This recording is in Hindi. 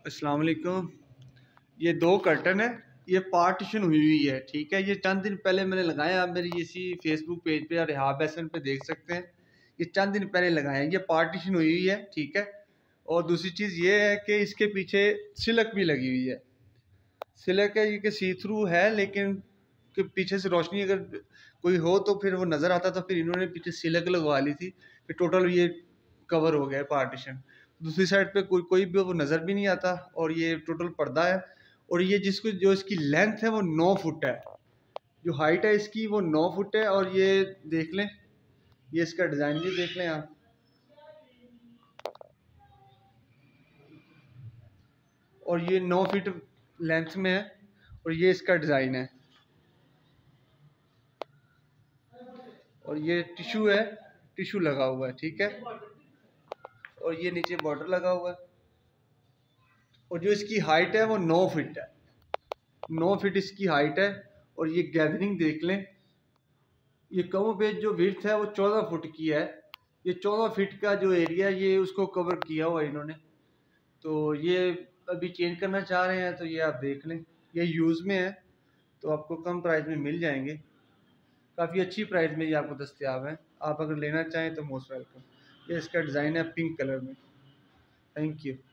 अस्सलाम वालेकुम। ये दो कर्टन है, ये पार्टीशन हुई हुई है, ठीक है। ये चंद दिन पहले मैंने लगाया, आप मेरी इसी फेसबुक पेज पे और रिहाब एहसन पे देख सकते हैं। ये चंद दिन पहले लगाया है, ये पार्टीशन हुई हुई है, ठीक है। और दूसरी चीज़ ये है कि इसके पीछे सिलक भी लगी हुई है। सिलक है ये कि सी थ्रू है, लेकिन कि पीछे से रोशनी अगर कोई हो तो फिर वो नज़र आता, तो फिर इन्होंने पीछे सिलक लगवा ली थी, फिर टोटल ये कवर हो गया पार्टीशन। दूसरी साइड पे कोई भी वो नज़र भी नहीं आता, और ये टोटल पर्दा है। और ये जो इसकी लेंथ है वो 9 फुट है, जो हाइट है इसकी वो 9 फुट है। और ये देख लें, ये इसका डिज़ाइन भी देख लें आप। और ये 9 फीट लेंथ में है, और ये इसका डिज़ाइन है। और ये टिशू है, टिशू लगा हुआ है, ठीक है। और ये नीचे बॉर्डर लगा हुआ है। और जो इसकी हाइट है वो 9 फीट है, 9 फीट इसकी हाइट है। और ये गैदरिंग देख लें, ये कमर पे जो विड्थ है वो 14 फुट की है। ये 14 फीट का जो एरिया ये उसको कवर किया हुआ है इन्होंने। तो ये अभी चेंज करना चाह रहे हैं, तो ये आप देख लें, ये यूज़ में है, तो आपको कम प्राइस में मिल जाएंगे। काफ़ी अच्छी प्राइस में ये आपको दस्तियाब है। आप अगर लेना चाहें तो मोस्ट वेलकम। ये इसका डिज़ाइन है पिंक कलर में। Thank you.